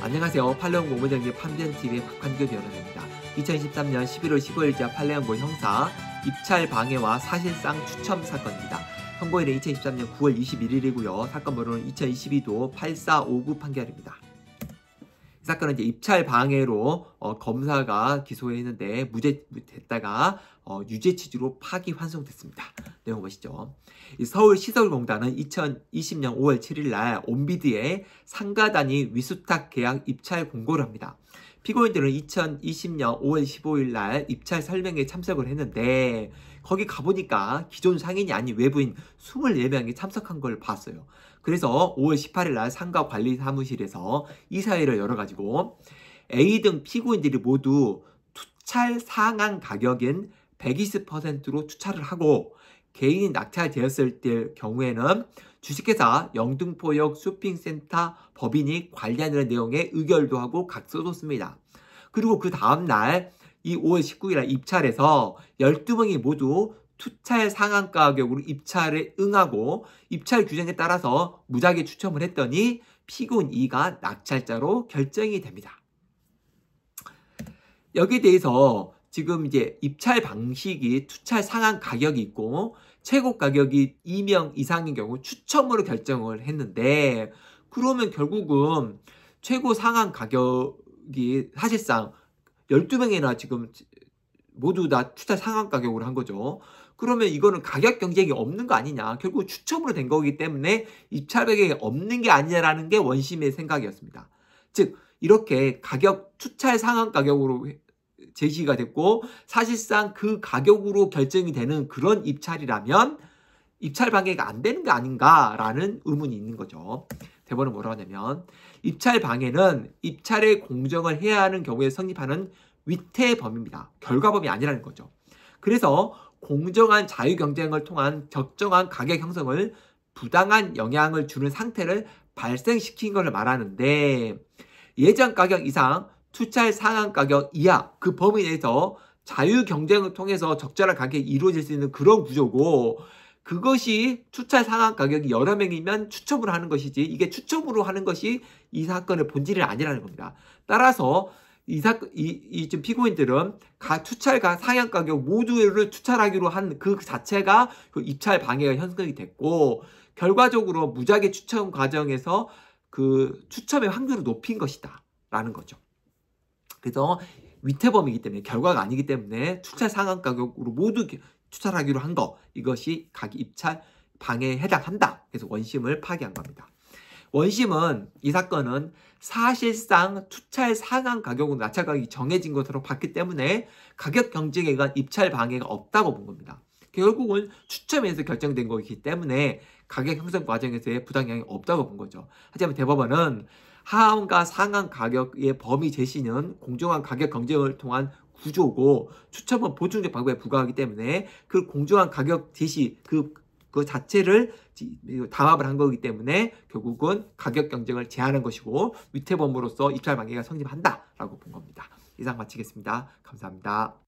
안녕하세요. 팔레온 고무장비 판변TV의 박환규 변호사입니다. 2023년 11월 15일자 팔레온고 형사 입찰 방해와 사실상 추첨 사건입니다. 선고일은 2023년 9월 21일이고요. 사건 번호는 2022도 8459 판결입니다. 이 사건은 이제 입찰 방해로 검사가 기소했는데 무죄됐다가 유죄 취지로 파기환송됐습니다. 내용 보시죠. 서울시설공단은 2020년 5월 7일 날 온비드에 상가 단위 위수탁 계약 입찰 공고를 합니다. 피고인들은 2020년 5월 15일 날 입찰 설명회에 참석을 했는데 거기 가보니까 기존 상인이 아닌 외부인 24명이 참석한 걸 봤어요. 그래서 5월 18일 날 상가 관리 사무실에서 이사회를 열어가지고 A 등 피고인들이 모두 투찰 상한 가격인 120%로 투찰을 하고 개인이 낙찰되었을 때 경우에는 주식회사 영등포역 쇼핑센터 법인이 관리하는 내용의 의결도 하고 각서도 씁니다. 그리고 그 다음날 이 5월 19일 날 입찰에서 12명이 모두 투찰 상한 가격으로 입찰에 응하고 입찰 규정에 따라서 무작위 추첨을 했더니 피고인 2가 낙찰자로 결정이 됩니다. 여기에 대해서 지금 이제 입찰 방식이 투찰 상한 가격이 있고 최고 가격이 2명 이상인 경우 추첨으로 결정을 했는데 그러면 결국은 최고 상한 가격이 사실상 12명이나 지금 모두 다 투찰 상한 가격으로 한 거죠. 그러면 이거는 가격 경쟁이 없는 거 아니냐. 결국 추첨으로 된 거기 때문에 입찰 가격이 없는 게 아니냐라는 게 원심의 생각이었습니다. 즉 이렇게 가격 투찰 상한 가격으로 제시가 됐고 사실상 그 가격으로 결정이 되는 그런 입찰이라면 입찰 방해가 안 되는 게 아닌가라는 의문이 있는 거죠. 대법원은 뭐라고 하냐면 입찰 방해는 입찰의 공정을 해야 하는 경우에 성립하는 위태범입니다. 결과범이 아니라는 거죠. 그래서 공정한 자유경쟁을 통한 적정한 가격 형성을 부당한 영향을 주는 상태를 발생시킨 것을 말하는데 예전 가격 이상 투찰 상한 가격 이하 그 범위 내에서 자유경쟁을 통해서 적절한 가격이 이루어질 수 있는 그런 구조고 그것이 투찰 상한 가격이 여러 명이면 추첨으로 하는 것이지 이게 추첨으로 하는 것이 이 사건의 본질이 아니라는 겁니다. 따라서 지금 피고인들은 투찰과 상한 가격 모두를 추찰하기로 한 그 자체가 그 입찰 방해가 형성이 됐고 결과적으로 무작위 추첨 과정에서 그 추첨의 확률을 높인 것이다 라는 거죠. 그래서 위태범이기 때문에 결과가 아니기 때문에 투찰 상한 가격으로 모두 추찰하기로 한 거 이것이 가기 입찰 방해에 해당한다. 그래서 원심을 파기한 겁니다. 원심은 이 사건은 사실상 투찰 상한 가격으로 낙찰 가격이 정해진 것으로 봤기 때문에 가격 경쟁에 의한 입찰 방해가 없다고 본 겁니다. 결국은 추첨에서 결정된 거기 때문에 가격 형성 과정에서의 부당영향이 없다고 본 거죠. 하지만 대법원은 하한과 상한 가격의 범위 제시는 공정한 가격 경쟁을 통한 구조고 추첨은 보충적 방법에 불과하기 때문에 그 공정한 가격 제시 그 자체를 담합을 한 거기 때문에 결국은 가격 경쟁을 제한한 것이고 위태범으로서 입찰 방해가 성립한다라고 본 겁니다. 이상 마치겠습니다. 감사합니다.